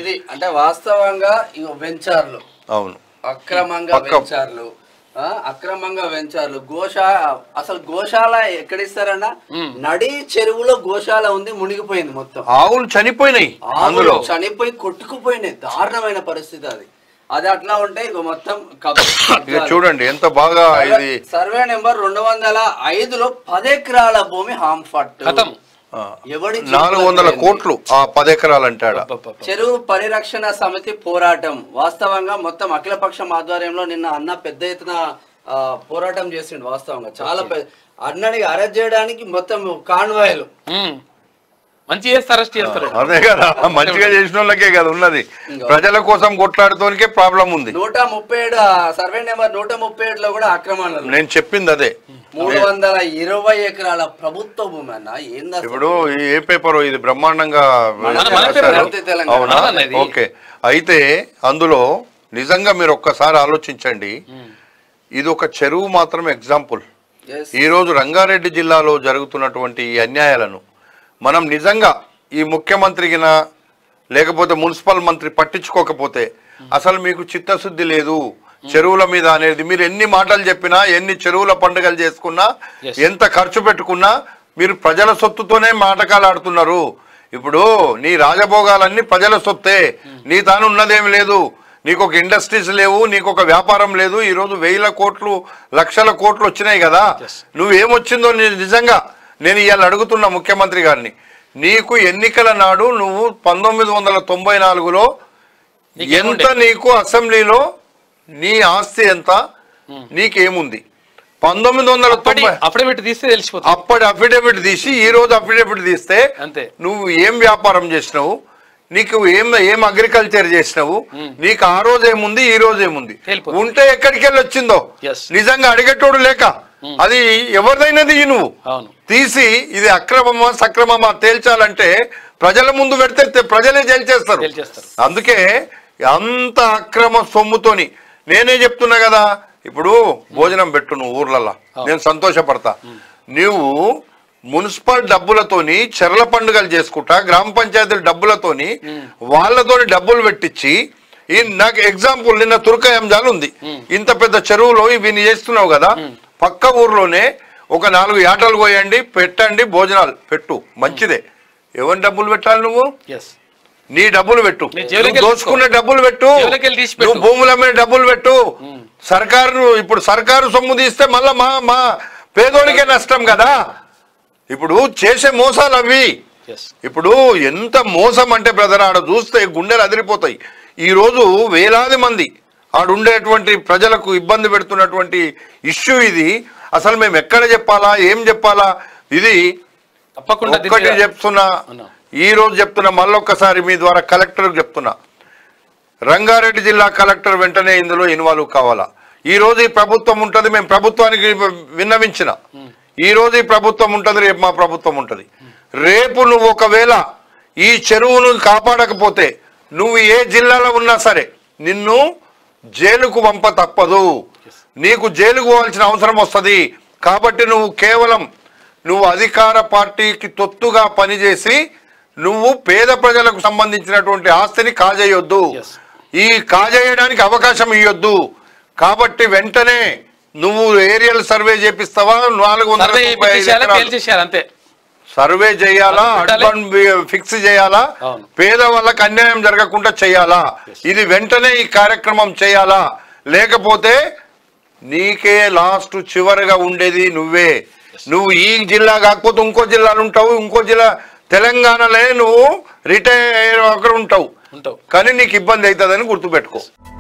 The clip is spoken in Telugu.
ఇది అంటే వాస్తవంగా వెంచర్లు అవును అక్రమంగా వెంచర్లు అసలు గోశాల ఎక్కడిస్తారన్నా నడి చెరువులో గోశాల ఉంది, మునిగిపోయింది మొత్తం. ఆవులు చనిపోయినాయి, చనిపోయి కొట్టుకుపోయినాయి. దారుణమైన పరిస్థితి అది. అది అట్లా ఉంటే ఇక మొత్తం చూడండి ఎంత బాగా. ఇది సర్వే నెంబర్ 205లో 10 ఎకరాల భూమి హాంఫర్ట్ 400 కోట్లు ఆ 10 ఎకరాలు అంటాడు. చెరువు పరిరక్షణ సమితి పోరాటం వాస్తవంగా మొత్తం అఖిలపక్షం ఆధ్వర్యంలో నిన్న అన్న పెద్ద ఎత్తున పోరాటం చేసిండు. వాస్తవంగా చాలా అన్నని అరెస్ట్ చేయడానికి మొత్తం కాన్వాయ్లు మంచి చేస్తారు, అరెస్ట్ చేస్తారు. అదే కదా, మంచిగా చేసిన వాళ్ళకే కదా ఉన్నది. ప్రజల కోసం కొట్లాడుతోనికే ప్రాబ్లం ఉంది. 137 సర్వే నెంబర్ 137లో కూడా ఆక్రమణలు. నేను చెప్పింది అదే. 320 ఎకరాల ప్రభుత్వ భూమి అన్న. ఏందా ఇప్పుడు ఏ పేపర్ ఇది బ్రహ్మాండంగా అవునా? ఓకే. అయితే అందులో నిజంగా మీరు ఒక్కసారి ఆలోచించండి. ఇది ఒక చెరువు మాత్రం ఎగ్జాంపుల్. ఈ రోజు రంగారెడ్డి జిల్లాలో జరుగుతున్నటువంటి ఈ అన్యాయాలను మనం నిజంగా ఈ ముఖ్యమంత్రికినా లేకపోతే మున్సిపల్ మంత్రి పట్టించుకోకపోతే అసలు మీకు చిత్తశుద్ధి లేదు చెరువుల మీద అనేది. మీరు ఎన్ని మాటలు చెప్పినా, ఎన్ని చెరువుల పండుగలు చేసుకున్నా, ఎంత ఖర్చు పెట్టుకున్నా మీరు ప్రజల సొత్తుతోనే నాటకాలు ఆడుతున్నారు. ఇప్పుడు నీ రాజభోగాలన్నీ ప్రజల సొత్తే, నీ తాను ఉన్నదేమి లేదు. నీకు ఒక ఇండస్ట్రీస్ లేవు, నీకు ఒక వ్యాపారం లేదు. ఈరోజు 1000 కోట్లు 1,00,000 కోట్లు వచ్చినాయి కదా. నువ్వేమొచ్చిందో నిజంగా నేను ఇవాళ అడుగుతున్నా ముఖ్యమంత్రి గారిని. నీకు ఎన్నికల నాడు నువ్వు 1994లో ఎంత నీకు అసెంబ్లీలో నీ ఆస్తి ఎంత, నీకేముంది? 1990 అఫిడవిట్ తీస్తే తెలిసిపోతుంది. అప్పటి అఫిడవిట్ తీసి ఈ రోజు అఫిడవిట్ తీస్తే నువ్వు ఏం వ్యాపారం చేసినావు, నీకు ఏం అగ్రికల్చర్ చేసినావు, నీకు ఆ రోజు ఏముంది, ఈ రోజు ఏముంది, ఉంటే ఎక్కడికి వెళ్ళి వచ్చిందో నిజంగా అడిగేటోడు లేక అది ఎవరిదైనది నువ్వు తీసి ఇది అక్రమమా సక్రమమా తేల్చాలంటే ప్రజల ముందు పెడితే ప్రజలే తేల్చేస్తారు. అందుకే అంత అక్రమ సొమ్ముతోని నేనే చెప్తున్నా కదా. ఇప్పుడు భోజనం పెట్టు నువ్వు ఊర్లల్లో, నేను సంతోషపడతా. నువ్వు మున్సిపల్ డబ్బులతోని చెర్ల పండుగలు చేసుకుంటా, గ్రామ పంచాయతీల డబ్బులతోని వాళ్ళతోని డబ్బులు పెట్టించి నాకు ఎగ్జాంపుల్ నిన్న తుర్కయంజాలు ఉంది. ఇంత పెద్ద చెరువులో ఇవి చేస్తున్నావు కదా, పక్క ఊర్లోనే ఒక 4 యాటలు కోయండి, పెట్టండి, భోజనాలు పెట్టు, మంచిదే. ఎవరి డబ్బులు పెట్టాలి నువ్వు? నీ డబ్బులు పెట్టు, దోచుకునే డబ్బులు పెట్టు, నువ్వు భూముల మీద డబ్బులు పెట్టు. సర్కారు ఇప్పుడు సర్కారు సొమ్ము తీస్తే మళ్ళా మా పేదోనికే నష్టం కదా. ఇప్పుడు చేసే మోసాలు అవి. ఇప్పుడు ఎంత మోసం అంటే బ్రదర్, ఆడ చూస్తే గుండెలు అదిరిపోతాయి. ఈరోజు వేలాది మంది ఆడుండేటువంటి ప్రజలకు ఇబ్బంది పెడుతున్నటువంటి ఇష్యూ ఇది. అసలు మేము ఎక్కడ చెప్పాలా, ఏం చెప్పాలా? ఇది ఒక్కటి చెప్తున్నా, ఈ రోజు చెప్తున్నా, మళ్ళొక్కసారి మీ ద్వారా కలెక్టర్కి చెప్తున్నా, రంగారెడ్డి జిల్లా కలెక్టర్ వెంటనే ఇందులో ఇన్వాల్వ్ కావాలా. ఈ రోజు ఈ ప్రభుత్వం ఉంటుంది, మేము ప్రభుత్వానికి విన్నవించిన, ఈ రోజు ఈ ప్రభుత్వం ఉంటుంది, రేపు మా ప్రభుత్వం ఉంటుంది. రేపు నువ్వు ఒకవేళ ఈ చెరువును కాపాడకపోతే నువ్వు ఏ జిల్లాలో ఉన్నా సరే నిన్ను జైలుకు పంప తప్పదు. నీకు జైలుకు పోవాల్సిన అవసరం వస్తుంది. కాబట్టి నువ్వు కేవలం నువ్వు అధికార పార్టీకి తొత్తుగా పనిచేసి నువ్వు పేద ప్రజలకు సంబంధించినటువంటి ఆస్తిని కాజేయొద్దు, ఈ కాజేయడానికి అవకాశం ఇవ్వద్దు. కాబట్టి వెంటనే నువ్వు ఏరియల్ సర్వే చేపిస్తావా, 430 సర్వే చేయాలా, అర్బన్ ఫిక్స్ చేయాలా, పేద వాళ్ళకి అన్యాయం జరగకుండా చేయాలా. ఇది వెంటనే ఈ కార్యక్రమం చేయాలా, లేకపోతే నీకే లాస్ట్ చివరిగా ఉండేది నువ్వే. నువ్వు ఈ జిల్లా కాకపోతే ఇంకో జిల్లాలు ఉంటావు, ఇంకో జిల్లా తెలంగాణలో నువ్వు రిటైర్ అక్కడ ఉంటావు, కానీ నీకు ఇబ్బంది అవుతుందని గుర్తుపెట్టుకో.